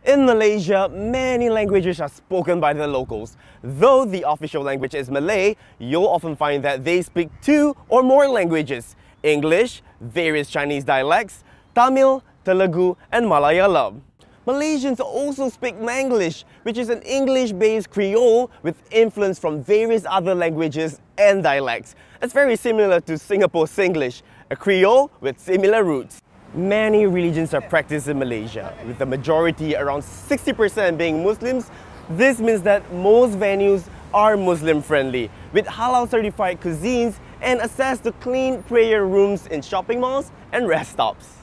In Malaysia, many languages are spoken by the locals. Though the official language is Malay, you'll often find that they speak 2 or more languages: English, various Chinese dialects, Tamil, Telugu, and Malayalam. Malaysians also speak Manglish, which is an English-based Creole with influence from various other languages and dialects. It's very similar to Singapore Singlish, a Creole with similar roots. Many religions are practiced in Malaysia, with the majority, around 60%, being Muslims. This means that most venues are Muslim-friendly, with halal-certified cuisines and access to clean prayer rooms in shopping malls and rest stops.